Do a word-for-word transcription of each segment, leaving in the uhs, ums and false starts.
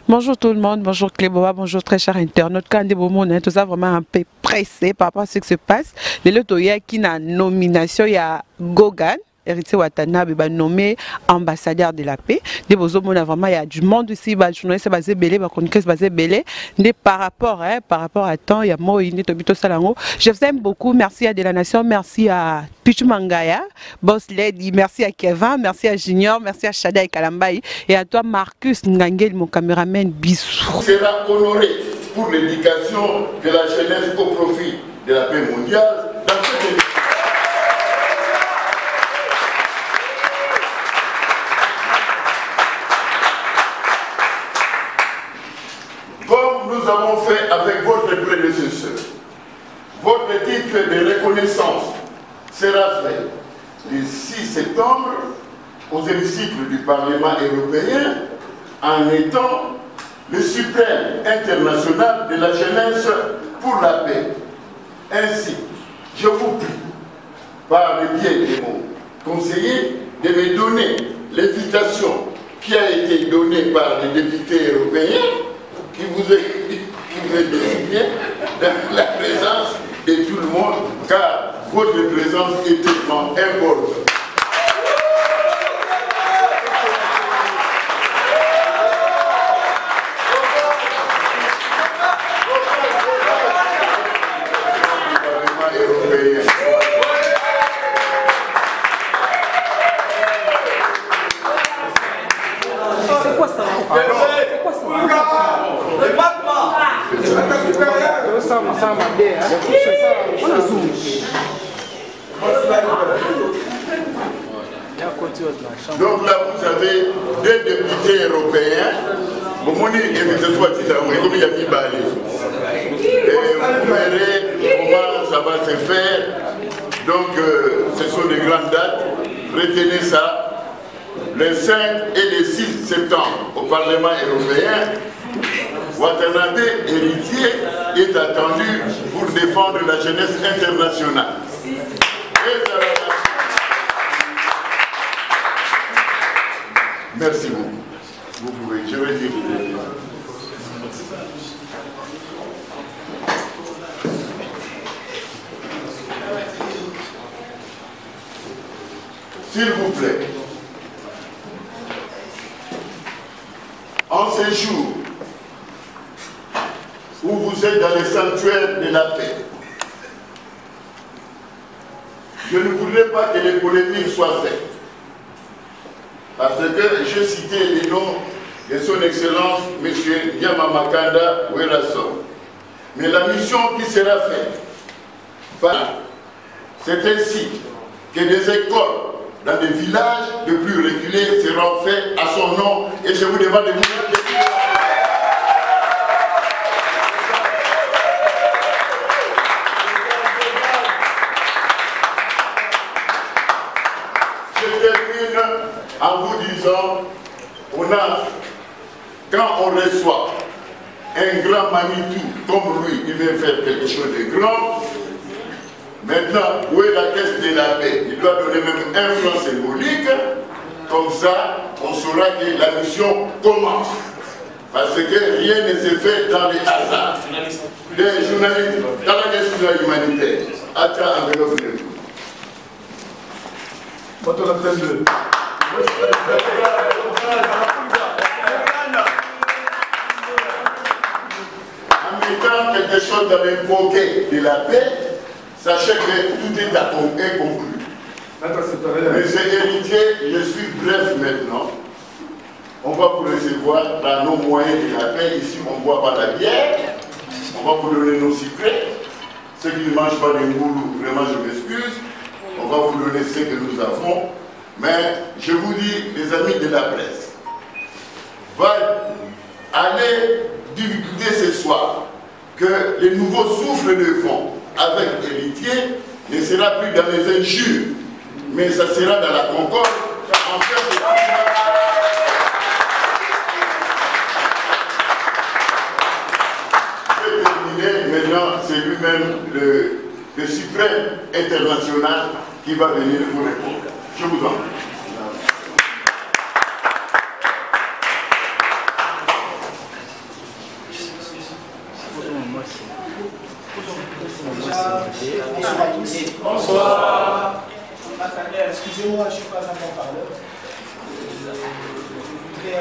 Bonjour tout le monde, bonjour Cléboa, bonjour très chers internautes. Quand des moments, on est tous vraiment un peu pressé par rapport à ce qui se passe. Les lotos, il y a qui na nomination, il y a Gogan. Héritier Watanabe est nommé ambassadeur de la paix. Des beaux hommes, vraiment, il y a du monde ici, les journalistes basés belé, les chroniqueurs basés belé. Par rapport, hein, par rapport à temps, il y a moi, il y a Tobito Salango. Je vous aime beaucoup. Merci à De La Nation, merci à Pichu Mangaya, Boss Lady, merci à Kevin, merci à Junior, merci à Shada et Kalambaï. Et à toi, Marcus Ngangel, mon caméraman, bisous. Sera honoré pour l'éducation de la jeunesse au profit de la paix mondiale dans cette comme nous avons fait avec votre prédécesseur. Votre titre de reconnaissance sera fait le six septembre aux hémicycles du Parlement européen en étant le suprême international de la jeunesse pour la paix. Ainsi, je vous prie, par le biais de mon conseiller, de me donner l'invitation qui a été donnée par les députés européens qui vous est, qui vous est désigné dans la présence de tout le monde, car votre présence est tellement importante. C'est quoi ça? C'est quoi ça? Donc là, vous avez deux députés européens. Vous m'avez invité soit comme il y a mis balé. Et vous verrez comment ça va se faire. Donc, euh, ce sont des grandes dates. Retenez ça. Le cinq et le six septembre au Parlement européen, Watanabe, héritier, est attendu pour défendre la jeunesse internationale. Merci beaucoup. Vous pouvez, je vais dire. S'il vous plaît, en ces jours où vous êtes dans les sanctuaires de la paix, je ne voudrais pas que les polémiques soient faites. Parce que j'ai cité les noms de son Excellence, M. Yamamakanda Werason. Mais la mission qui sera faite, c'est ainsi que des écoles dans des villages de plus reculés seront faites à son nom. Et je vous demande de vous mettre. En vous disant, on a, quand on reçoit un grand Manitou comme lui, il veut faire quelque chose de grand. Maintenant, où est la caisse de la paix? Il doit donner même un franc symbolique. Comme ça, on saura que la mission commence. Parce que rien ne se fait dans les hasards. Les journalistes, dans la question humanitaire. Attends, enveloppe de tout. En mettant quelque chose dans les poquets de la paix, sachez que tout est à conclu. Monsieur héritier, je suis bref maintenant. On va vous recevoir dans nos moyens de la paix. Ici, on ne boit pas la bière. On va vous donner nos secrets. Ceux qui ne mangent pas des ngoulous, vraiment, je m'excuse. On va vous donner ce que nous avons. Mais je vous dis, les amis de la presse, va aller divulguer ce soir que le nouveau souffle de fond avec héritier ne sera plus dans les injures, mais ça sera dans la concorde. En fait, je vais terminer. Maintenant, c'est lui-même le, le suprême international qui va venir vous répondre. Je vous en prie.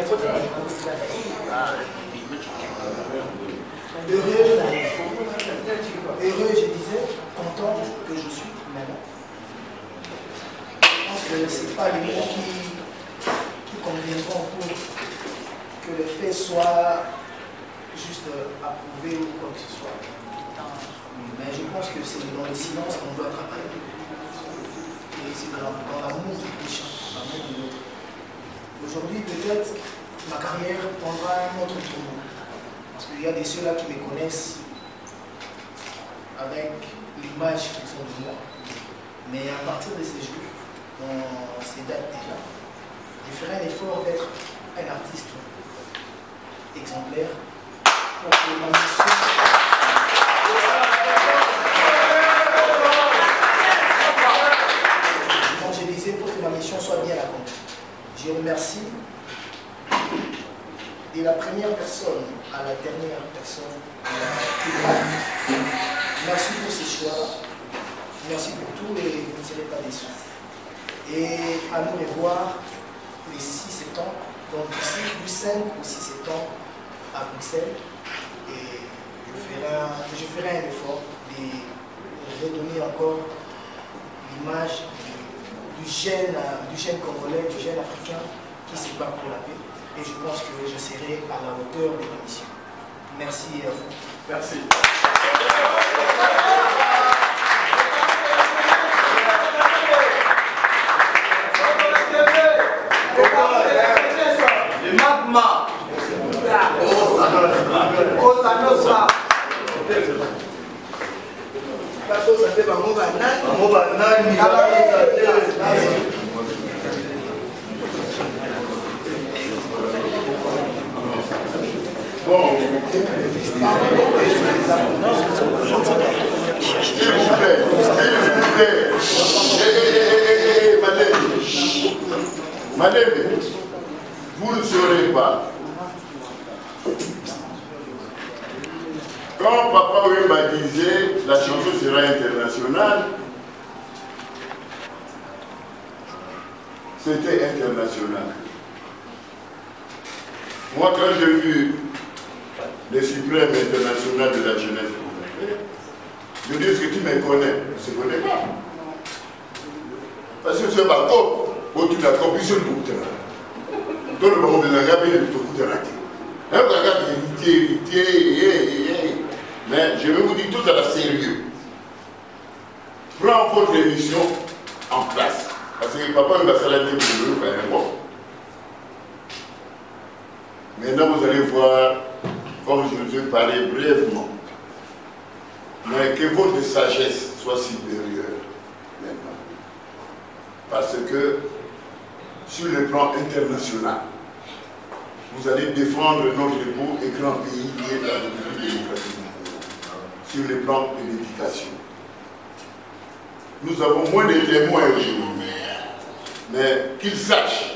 Heureux, heureux, je disais, content que je suis maintenant. Je pense que ce n'est pas les mots qui, qui conviendront pour que le fait soit juste approuvé ou quoi que ce soit. Mais je pense que c'est dans le silence qu'on doit travailler. Et c'est dans, dans l'amour du péché, l'amour de l'autre. Aujourd'hui, peut-être, ma carrière prendra un autre tournant. Parce qu'il y a des ceux-là qui me connaissent avec l'image qu'ils ont de moi. Mais à partir de ces jours, dans ces dates déjà, je ferai un effort d'être un artiste exemplaire pour que ma mission... Comme je disais, pour que ma mission soit bien accomplie. Je remercie de la première personne à la dernière personne. Merci pour ces choix. Merci pour tout et vous ne serez pas déçus. Et à nous revoir le six septembre, donc du cinq au six septembre à Bruxelles. Et je ferai un, je ferai un effort de redonner encore l'image du jeune, du jeune Congolais, du jeune Africain qui se bat pour la paix. Et je pense que je serai à la hauteur de ma mission. Merci à vous. Merci. Le magma. Cosa nostra. Bato ça fait bango banani. Bango banani. Bon. S'il vous plaît, s'il vous plaît. Hé, hé, hé, hé, madame. Madame, vous ne saurez pas. Quand Papa Wemba disait la chanson sera internationale, c'était international. Moi, quand j'ai vu les suprêmes internationaux de la jeunesse, je dis, est-ce que tu me connais? Je ne connais pas. Parce que c'est pas comme, tu l'as compris sur le bout. Dans le moment de la gamme, il faut écouter la mais je vais vous dire tout à la sérieux. Prends votre émission en place. Parce que papa va s'arrêter pour le faire un bon. Maintenant, vous allez voir, comme je vous ai parlé brièvement, mais que votre sagesse soit supérieure maintenant. Parce que sur le plan international, vous allez défendre notre beau et grand pays qui est la République démocratique sur le plan de l'éducation. Nous avons moins de témoins aujourd'hui, mais qu'ils sachent,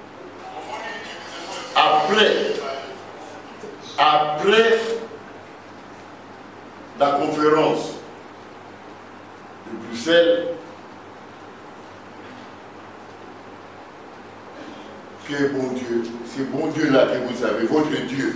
après, après la conférence de Bruxelles, que bon Dieu, c'est bon Dieu là que vous avez, votre Dieu,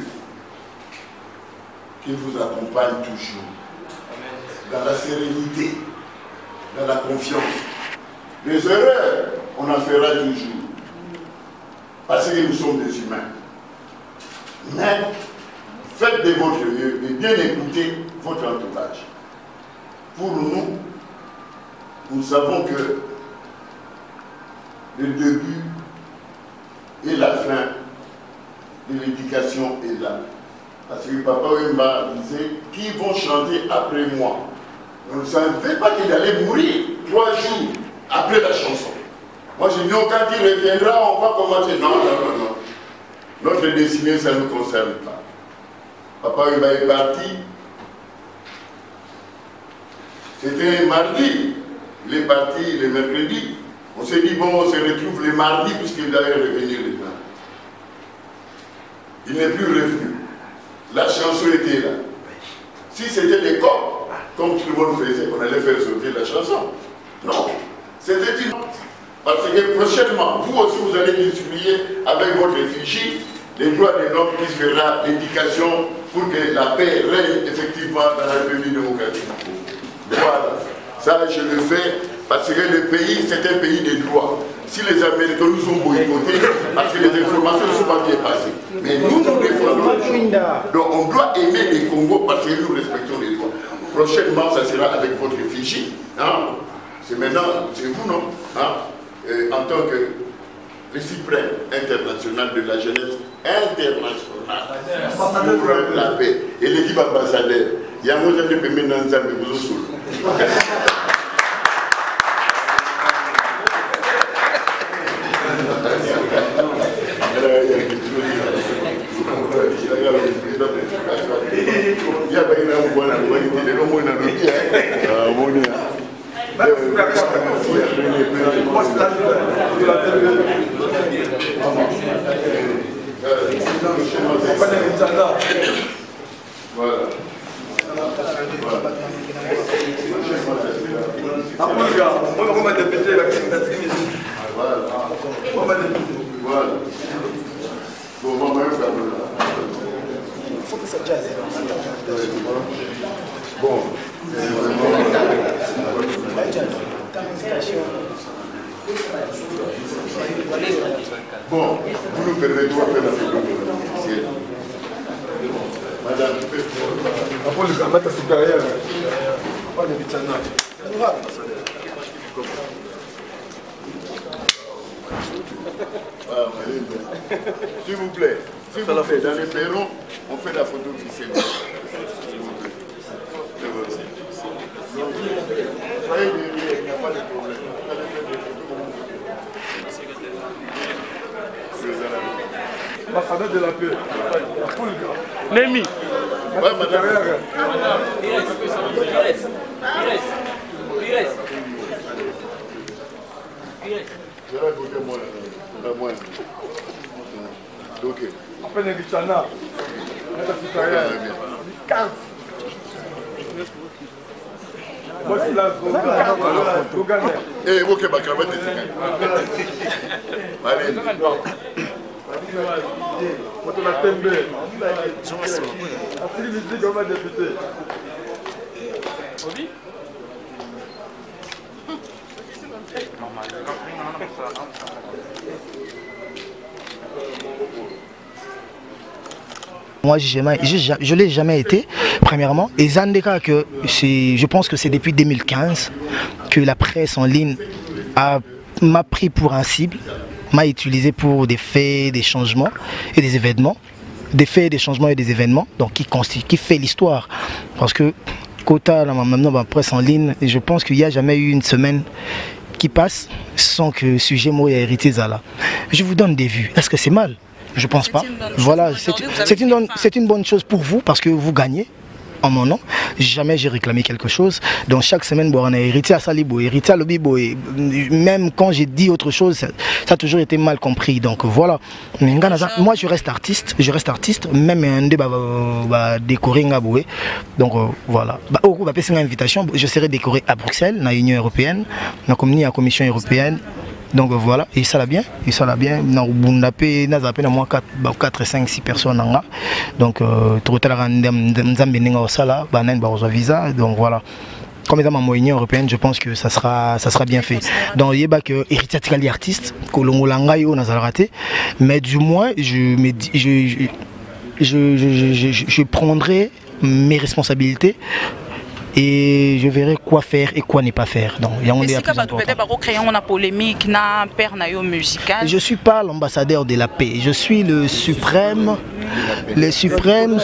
qui vous accompagne toujours, dans la sérénité, dans la confiance. Les erreurs, on en fera toujours, parce que nous sommes des humains. Mais faites de votre mieux et bien écoutez votre entourage. Pour nous, nous savons que le début et la fin de l'éducation est là. Parce que Papa Wemba disait, qui vont chanter après moi? On ne savait pas qu'il allait mourir trois jours après la chanson. Moi je dis, oh, quand il reviendra, on va commencer. Non, non, non, non. Notre destinée, ça ne nous concerne pas. Papa Wemba est parti. C'était mardi. Il est parti le mercredi. On s'est dit, bon, on se retrouve le mardi puisqu'il allait revenir le temps. Il n'est plus revenu. La chanson était là. Si c'était des corps, comme tout le monde faisait, on allait faire sauter la chanson. Non. C'était une... Parce que prochainement, vous aussi, vous allez distribuer avec votre effigie les droits de l'homme qui fera l'éducation pour que la paix règne effectivement dans la République démocratique. Voilà. Ça, je le fais parce que le pays, c'est un pays de droit. Si les Américains nous ont boycottés, parce que les informations ne sont pas bien passées. Mais nous, nous défendons. Donc on doit aimer les Congo parce que nous respectons les droits. Prochainement, ça sera avec votre effigie. Hein? C'est maintenant, c'est vous, non hein? euh, En tant que le suprême international de la jeunesse internationale pour la paix. Et l'équipe ambassadeur, il y a un mot de paiement dans le voilà. Bon. Bon, vous nous permettez de faire la photo officielle. Madame, tu peux Après, le gamin, c'est carrière. Pas de bitana. S'il vous plaît, s'il vous plaît, dans les perrons, on fait la photo officielle. S'il vous plaît. Soyez derrière, il n'y a pas de problème. L'ambassadeur de la paix. Némi. Ouais, madame. Je vais écouter moi. Moi. Ok. Après, les bitana. C'est carrière. quinze. Moi, c'est la Gogan. Eh, ok, ma cravate est égale. Allez. Quand on a tombé, a-t-il visité comme un député? Oui. Moi, je ne l'ai jamais été, premièrement. Et Zandeka, que je pense que c'est depuis deux mille quinze que la presse en ligne m'a pris pour un cible, m'a utilisé pour des faits, des changements et des événements. Des faits, des changements et des événements, donc qui, qui fait l'histoire. Parce que, quota, maintenant, la presse en ligne, je pense qu'il n'y a jamais eu une semaine qui passe sans que le sujet moi ait hérité Zala. Je vous donne des vues. Est-ce que c'est mal? Je pense pas. Voilà, c'est une, bonne, une bonne chose pour vous parce que vous gagnez en mon nom. Jamais j'ai réclamé quelque chose. Donc chaque semaine, on a hérité à Salibo, hérité à Lobibo. Et même quand j'ai dit autre chose, ça, ça a toujours été mal compris. Donc voilà. Moi, je reste artiste. Je reste artiste. Même un débat va décorer Ngaboué. Donc euh, voilà. Au coup, une invitation. Je serai décoré à Bruxelles, dans l'Union européenne, dans la Commission européenne. Donc voilà, et ça l'a bien, et ça l'a bien. Dans Bundapé, nous avons moins quatre, cinq, six personnes. Donc, tout à l'heure, nous avons un visa. Donc voilà. Comme étant en Union européenne, je pense que ça sera, ça sera bien fait. Donc il y a que héritier de artiste, que l'on a raté, mais du moins, je, je, je, je, je, je, je prendrai mes responsabilités. Et je verrai quoi faire et quoi ne pas faire. Donc, il y a un polémique, musical. Je ne suis pas l'ambassadeur de la paix. Je suis le suprême. Le suprême.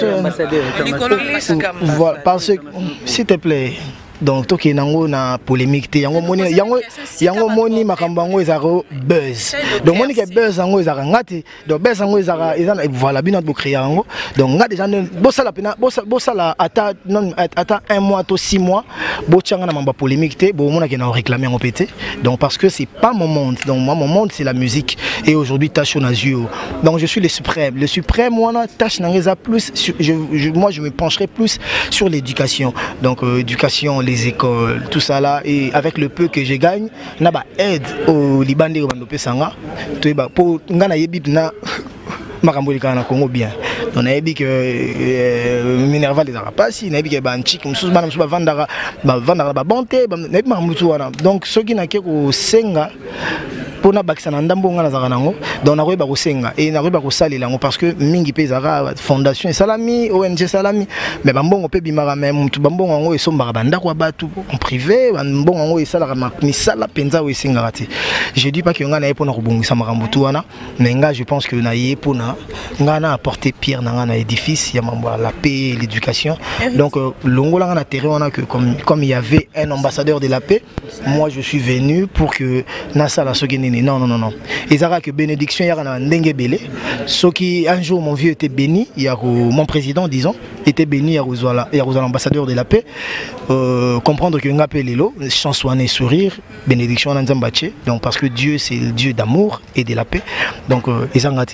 Voilà, parce que, s'il te plaît. Donc, tout qui est na polémique, il y a un moni makambango ezaro buzz. Donc, moni qui buzz ango ezara ngati. Donc, buzz ango ezara voilà bien notre créer ango. Donc, ngati déjà bossa la pena bossa la ata non ata un mois ou six mois. Bochanga na mamba polémique té. Bon, mona qui na réclamé en pété. Donc, parce que c'est pas mon monde. Donc, moi mon monde c'est la musique. Et aujourd'hui tâche on azio. Donc, je suis le suprême. Le suprême moi na tâche n'angeza plus. Je, je, moi je me pencherai plus sur l'éducation. Donc, euh, éducation les écoles, tout ça là, et avec le peu que je gagne, na ba aide au Liban de Romando Pesanga, pour ngana yebib na makambo na Congo bien. On a dit que Minerval les arapasi, on a dit que banchik mususu bana mususu bavandara bavandara ba bonté, na bi mamutu wana. Donc ceux qui na ke ko senga pona bakisana ndambo nga nazaka nango donc na koyeba ko senga et na koyeba ko salela ngo parce que mingi pe zara fondation salami O N G salami mais bambongo pe bimara même mutu bambongo ngo esombaka bandako ya batu en privé bambongo ngo esalaka misala penza o esenga te. Je dis pas que nga na epona ko bongisa makambo tu wana mais nga je pense que na epona nga na apporter pierre na nga na édifice ya mambo la paix et l'éducation. Donc longola nga na terrain wana que comme comme il y avait un ambassadeur de la paix, moi je suis venu pour que na sala sogene. Non, non, non, non. Ils ont que bénédiction, il y a un dengue belé. Ce qui, un jour, mon vieux était béni, il y a mon président, disons, était béni, il y a l'ambassadeur de la paix. Euh, comprendre que nous Lelo, chanson et sourire, bénédiction en Nzambaché. Donc, parce que Dieu, c'est le Dieu d'amour et de la paix. Donc, ils ont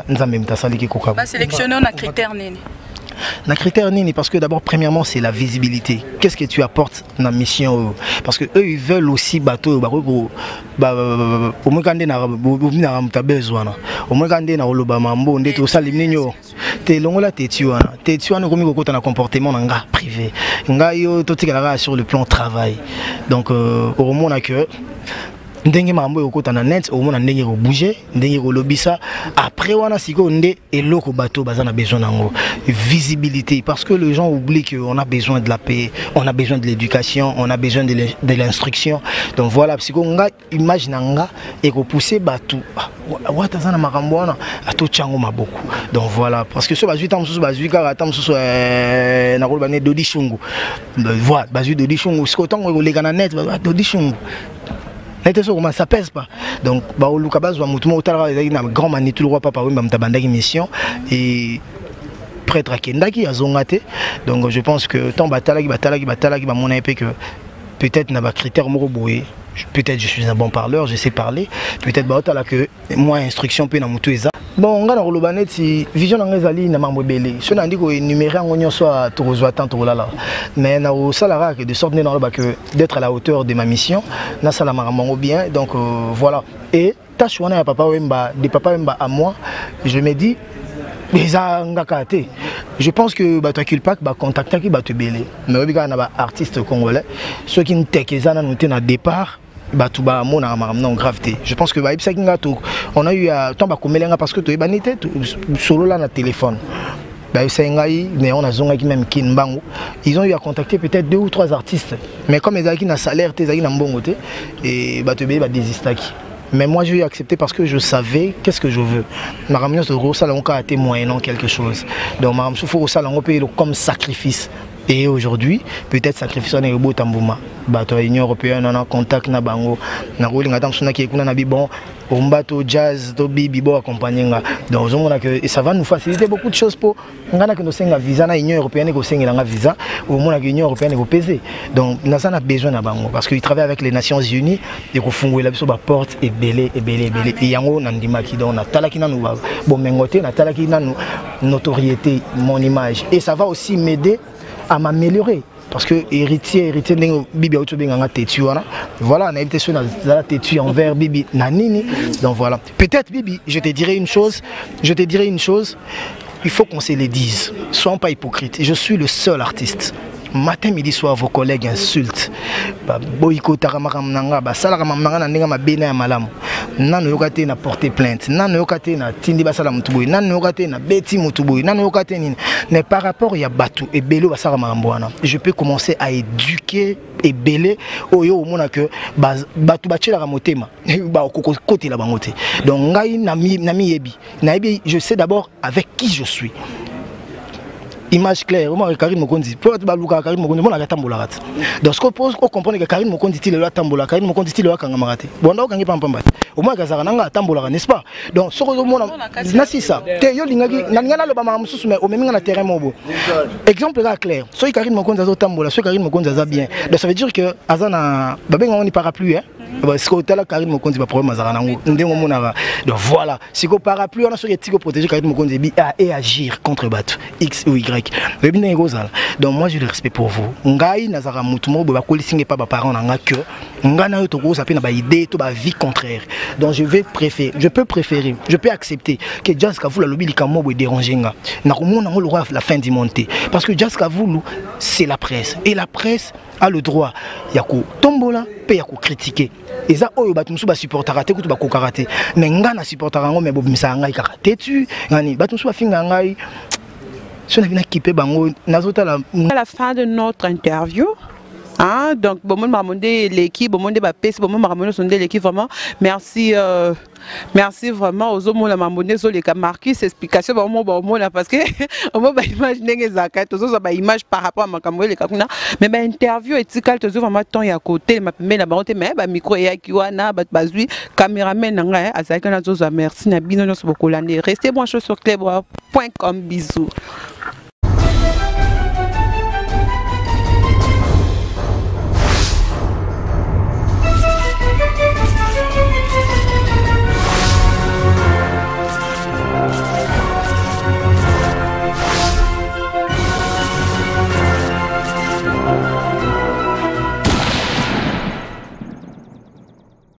sélectionné un critère néné. Na critère nini parce que d'abord premièrement c'est la visibilité. Qu'est-ce que tu apportes dans la mission parce que eux ils veulent aussi bateau ba ko ba au moins quand na na besoin au moins quand na loba mambo ndete osalimni nyo te longola te tuana te tuana komi ko kota na comportement nga privé nga yo totikala sur le plan travail donc au moment na que ndenge mambo yokota na net au moins ndenge ko bouger ndenge ko lobisa après wana siko nde eloko bateau baza na besoin nango visibilité parce que les gens oublient qu'on a besoin de la paix, on a besoin de l'éducation, on a besoin de l'instruction. Donc voilà siko nga imagine nga et ko pousser bateau wata zana makambo wana ato chango maboko. Donc voilà parce que ce bazui tam so bazui ka tam so na ko bané dodi shungu voilà bazui dodi shungu siko tango ko leka na net dodi shungu. Ça pèse pas. Donc, bah, au Lukabaz, on a une grande magnitude, le papa, on a une mission et prêtre à Kendaki, à Zongate. Donc, je pense que tant batalaki, batalaki, batalaki, mon épée que peut-être n'a pas critère moroboué. Peut-être je suis un bon parleur, je sais parler. Peut-être bah, que moi, instruction, peut n'amutu eza. Bon, on a le banet si vision d'angazali n'a pas mobile. Si on a dit que numéro un soit trop tant trop là là. Mais na au salaire que de sorte que d'être à la hauteur de ma mission, na salama mango bien. Donc euh, voilà. Et tâche on a papa wemba, des papa wemba à moi, je me dis je pense que bah toi pas bah contacter qui bah te belé. Mais oui quand on a artiste congolais, ceux qui ne t'équezana nous à départ. Batuba mona non gravité. Je pense que bah on a eu à temps parce que tu es banité solo là na téléphone. Bah mais on a zonga qui même Kinbango. Ils ont eu à contacter peut-être deux ou trois artistes. Mais comme ils ont qui na salaire, ils ont na bon côté et bah tu bah désister. Mais moi j'ai accepté parce que je savais qu'est-ce que je veux. Ma ramener ce gros salon a été moyennant quelque chose. Donc ma ramener au salon comme sacrifice. Et aujourd'hui, peut-être sacrifice on est au bout tambouma. Bateau Union européenne on a contact na bango. Na rolling attend sona qui kuna na bi bon. On bateau jazz to bibi bo accompagner nga. Donc on a que et ça va nous faciliter beaucoup de choses pour ngana que nous senga visa na Union européenne ko senga nga visa au moins que Union européenne ko peser. Donc na ça a besoin na bango parce qu'ils travaillent avec les Nations Unies et ko fungwe la biso ba porte et belé et belé belé et yango na ndima ki donc na talaki na nous bon mengoté na talaki na nous notoriété mon image et ça va aussi m'aider à m'améliorer parce que héritier héritier bibi auto benganga tetu wana voilà on a été sur la tetu envers bibi nanini donc voilà peut-être bibi je te dirai une chose je te dirai une chose il faut qu'on se le dise soyons pas hypocrites je suis le seul artiste matin midi soir vos collègues insultent ba boyko taramam nanga ba salaka mamanga na ndinga mabena ya malamu nano yokate na porter plainte nano yokate na tindi basala mutuboy nano yokate na beti mutuboy nano yokate nini mais par rapport ya batu et belo basala mambwana je peux commencer à éduquer et belé oyo omona que batu bachela ka motema ba kokoti la bangote donc ngai nami nami yebi na yebi je sais d'abord avec qui je suis. Image claire, moi Karim Mokondi, pour être balouka Karim Mokondi, moi la tambola rat. Donc ce qu'on pose, on comprend que Karim Mokondi dit le tambola, Karim Mokondi dit le kanga marate. Bon donc kangi pam pam bat. Au moins Kazara nanga tambola n'est-ce pas? Donc ce qu'on mona na si ça. Te yo lingaki na ngana lo ba ma mususu mais au même na terrain mobo. Exemple là clair. Soit Karim Mokondi azo tambola, soit Karim Mokondi aza bien. Donc ça veut dire que azana ba benga on y parapluie hein. parce que tala Karine Mokonzi ba problème azara nango ndengo monaka. Donc voilà, si ko parapluie on a sur les tigo protéger Karine Mokonzi bi et agir contre Bato X ou Y. Donc moi j'ai le respect pour vous. Ngai nazara mutu mo ba kolisinge pas ba parents nanga que ngana yo to ko ça pe na ba idée to ba vie contraire. Donc je vais préférer, je peux préférer, je peux accepter que Jazz Kavulu lobi likamo bo déranger nga. Na ko mona ngo le roi la fin du monté parce que Jazz Kavulu c'est la presse et la presse a le droit ya ko tombola pe ya ko critiquer. Et ça oyo bato musu ba supporter raté ko to ba ko karaté. Mais nga na supporter ngo mais bo misa ngai karaté tu ngani bato musu ba finga ngai. À la fin de notre interview, hein, donc bon monde m'a demandé l'équipe, bon monde m'a pèse, bon monde m'a demandé l'équipe vraiment. Merci, euh, merci vraiment aux hommes m'a demandé sur les cas marqués, explication bon monde bon monde parce que on m'a imaginé que ça quand tous ça image par rapport à ma caméra les cas mais ma interview est quand tous vraiment temps y à côté m'a mais la bonté mais ba micro y a qui wana ba bazui caméraman nga à ça quand tous merci na bino beaucoup l'année restez branchés sur clébwa point com bisous.